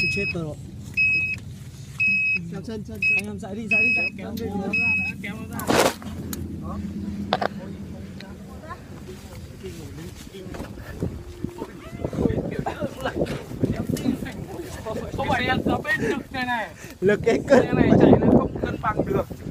chết tôi rồi. Chân anh em dậy đi kéo nó ra. Đó. Không phải là bên lực này lực cái cân này chạy nó không cân bằng được.